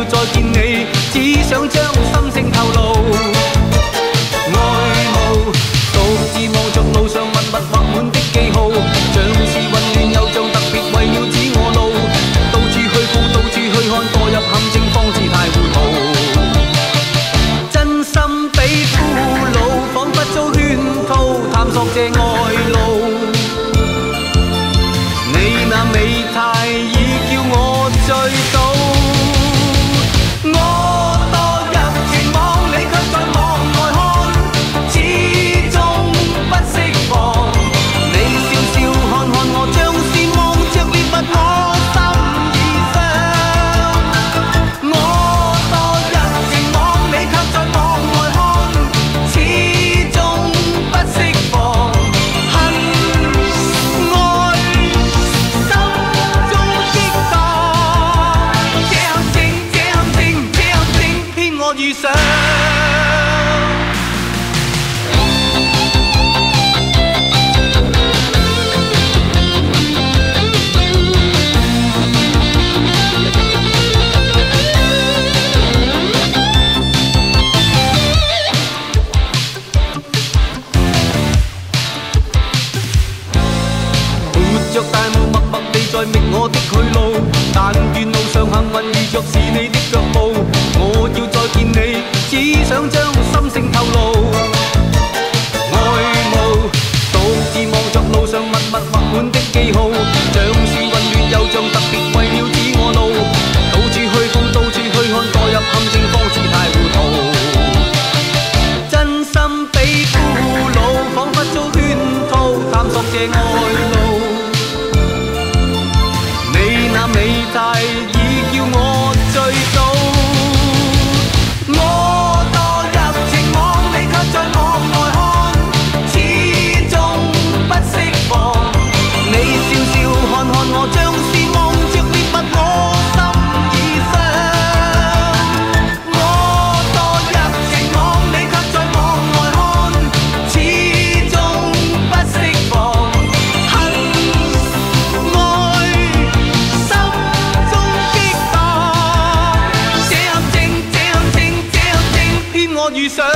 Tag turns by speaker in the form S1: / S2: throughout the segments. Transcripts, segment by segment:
S1: 再見你，只想將心聲透露。愛慕獨自望着路上密密畫滿的記號，像是混亂又像特別為了指我路。到處去顧，到處去看，墮入陷阱方知太糊塗。真心比俘虜，彷彿遭圈套，探索這愛路。你那美態已叫我醉倒。遇上活着大霧默默地在覓我的去路，但願路上幸運遇着是你的腳步。我要再見你，只想將心聲透露。愛慕獨自望着路上密密畫滿的記號，像是混亂又像特別為了指我路。到處去顧，到處去看，墮入陷阱方知太糊塗。真心比俘虜，彷彿遭圈套，探索這愛路。你那美態已叫我醉倒。遇上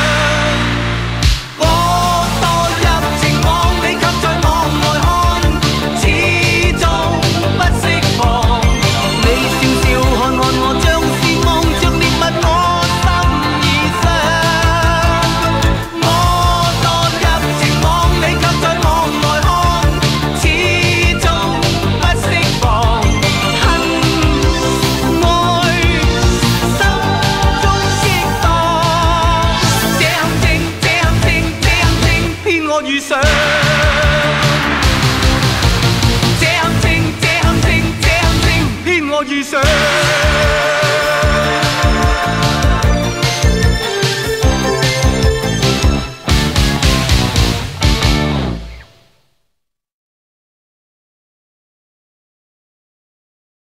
S1: 我墮入情網，你卻在網外看，始終不釋放。你笑笑看看我，像是望着獵物，我心已傷。我墮入情網，你卻在網外看，始終不釋放。恨愛心中激盪。我遇上這陷阱，這陷阱，這陷阱，騙我遇上。